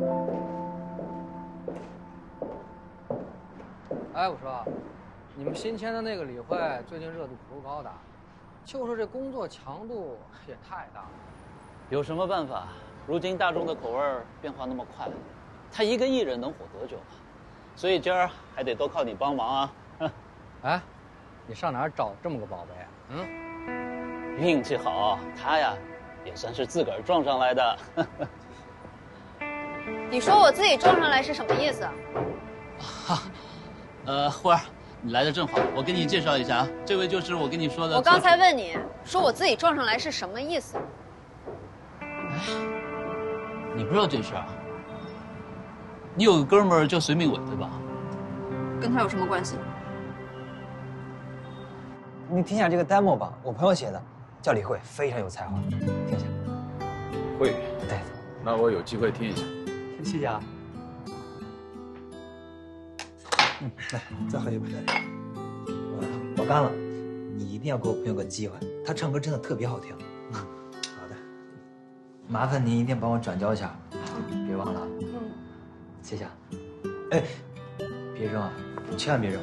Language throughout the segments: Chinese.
哎，我说，你们新签的那个理会最近热度可不高的，就是这工作强度也太大了。 有什么办法？如今大众的口味变化那么快，他一个艺人能火多久啊？所以今儿还得多靠你帮忙啊！ 哎，你上哪儿找这么个宝贝啊？嗯， 运气好，他呀也算是自个儿撞上来的。 你说我自己撞上来是什么意思？ 慧儿，你来的正好，我给你介绍一下啊，这位就是我跟你说的。 我刚才问你说我自己撞上来是什么意思？ 哎，你不知道这事儿啊？你有个哥们儿叫隋明伟，对吧？ 跟他有什么关系？ 你听一下这个 demo 吧，我朋友写的，叫李慧，非常有才华，听一下。 会， 对， 那我有机会听一下。 谢谢啊。来，再喝一杯。我干了，你一定要给我朋友个机会，他唱歌真的特别好听。好的，麻烦您一定帮我转交一下，别忘了。谢谢。哎，别扔啊，千万别扔。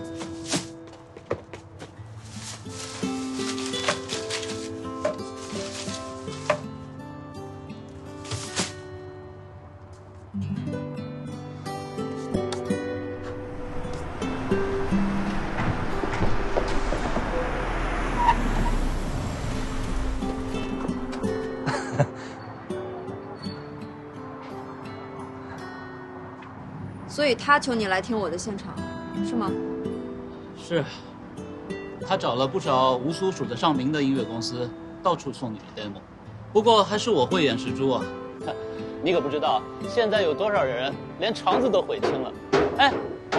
所以他求你来听我的现场，是吗？ 是，他找了不少无所数得上名的音乐公司，到处送你的 demo。不过还是我慧眼识珠啊！你可不知道，现在有多少人连肠子都悔青了。哎，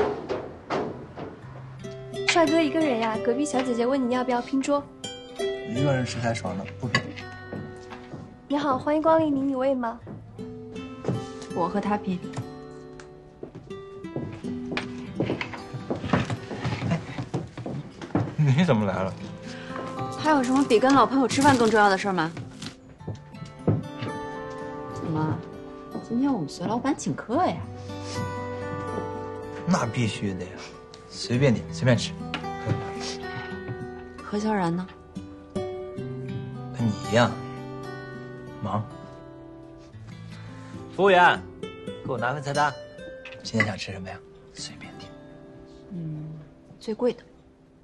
帅哥一个人呀？隔壁小姐姐问你要不要拼桌。 一个人吃太爽了，不拼。 你好，欢迎光临迷你味吗？ 我和他拼。 你怎么来了？ 还有什么比跟老朋友吃饭更重要的事吗？怎么，今天我们隋老板请客呀？ 那必须的呀，随便点，随便吃。 何小然呢？ 跟你一样，忙。服务员，给我拿份菜单。今天想吃什么呀？随便点。 最贵的。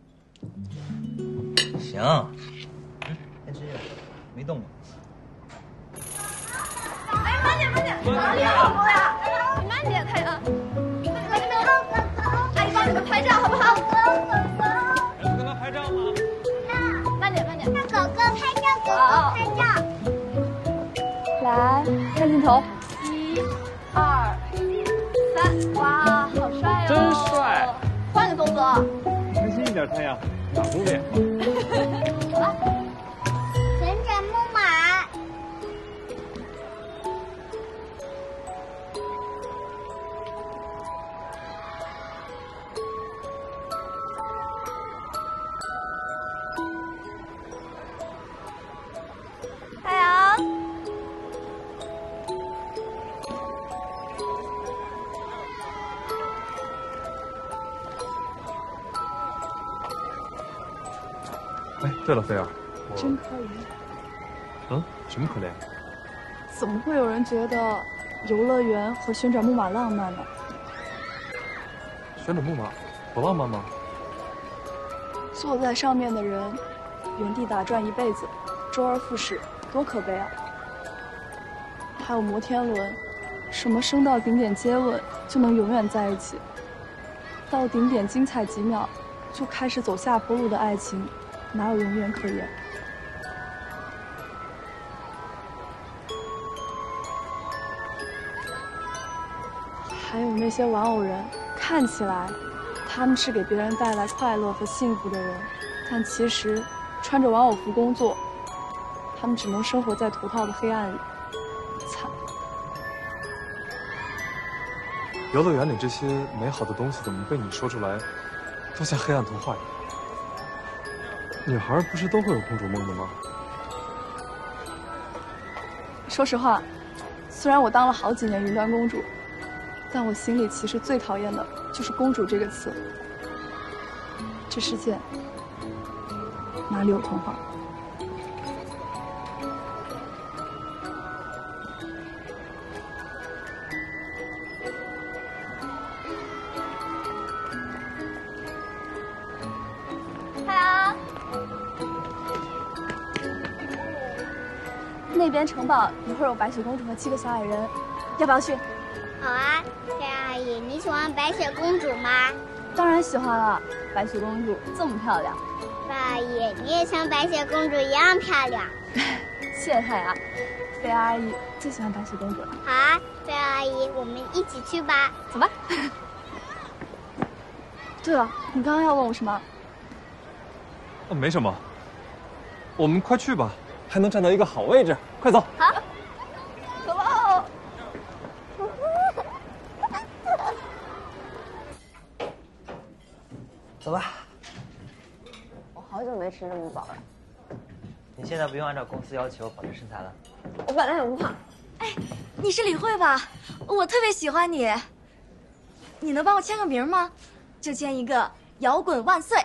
行，先吃这个，没动过。 哎，慢点，慢点，哪里有老公呀？你慢点，太阳。阿姨帮你们拍照好不好？ 有人跟他拍照吗？ 慢点，慢点。 让狗狗拍照，狗狗拍照。 来，看镜头，1、2、3，哇，好帅哦！ 真帅。 换个动作。 开心一点，太阳，打工的。 走了。 旋转木马。 太阳。 哎，对了，菲儿， 真可怜。 嗯，什么可怜？ 怎么会有人觉得游乐园和旋转木马浪漫呢？ 旋转木马不浪漫吗？ 坐在上面的人原地打转一辈子，周而复始，多可悲啊！还有摩天轮，什么升到顶点接吻就能永远在一起，到顶点精彩几秒就开始走下坡路的爱情，哪有永远可言？还有那些玩偶人，看起来他们是给别人带来快乐和幸福的人，但其实穿着玩偶服工作，他们只能生活在头套的黑暗里，惨。 游乐园里这些美好的东西，怎么被你说出来，都像黑暗童话一样？女孩不是都会有公主梦的吗？ 说实话，虽然我当了好几年云端公主， 但我心里其实最讨厌的就是公主这个词。这世界哪里有童话？ 好。 那边城堡一会儿有白雪公主和7个小矮人，要不要去？ 好啊，菲阿姨，你喜欢白雪公主吗？ 当然喜欢了，白雪公主这么漂亮。 菲阿姨，你也像白雪公主一样漂亮。 谢谢太阳，菲阿姨最喜欢白雪公主了。 好啊，菲阿姨，我们一起去吧。 走吧。对了，你刚刚要问我什么？ 没什么，我们快去吧，还能站到一个好位置，快走。 好，走喽。 走吧。 我好久没吃这么饱了。 你现在不用按照公司要求保持身材了。 我本来也不胖。哎，你是李慧吧？我特别喜欢你。你能帮我签个名吗？就签一个“摇滚万岁”。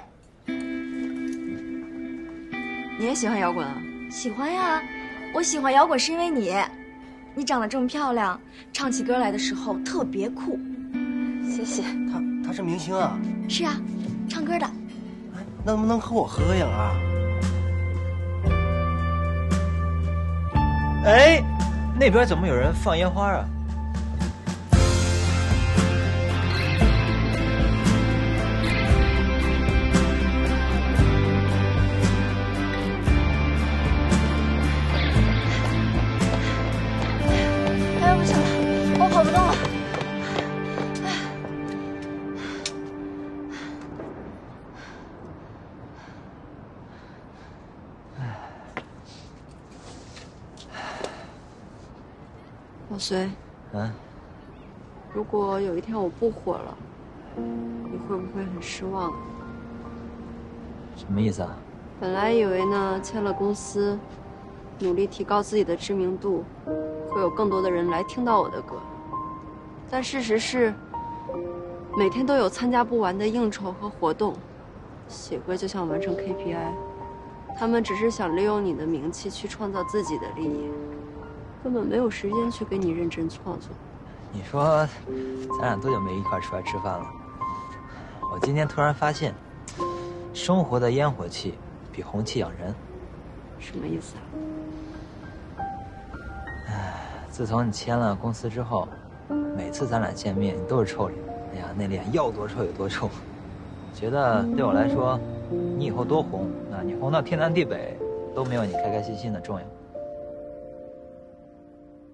你也喜欢摇滚啊？喜欢呀，我喜欢摇滚是因为你。你长得这么漂亮，唱起歌来的时候特别酷。谢谢。 他是明星啊？ 是啊，唱歌的。 能不能和我合个影啊？ 哎，那边怎么有人放烟花啊？ 哎，不行了，我跑不动了。老隋，如果有一天我不火了，你会不会很失望？ 什么意思啊？ 本来以为呢，签了公司，努力提高自己的知名度，会有更多的人来听到我的歌。但事实是，每天都有参加不完的应酬和活动，写歌就像完成 KPI， 他们只是想利用你的名气去创造自己的利益。根本没有时间去给你认真创作。 你说，咱俩多久没一块出来吃饭了？我今天突然发现，生活的烟火气比红气养人。 什么意思啊？ 自从你签了公司之后，每次咱俩见面，你都是臭脸。哎呀，那脸要多臭有多臭。觉得对我来说，你以后多红，那你红到天南地北，都没有你开开心心的重要。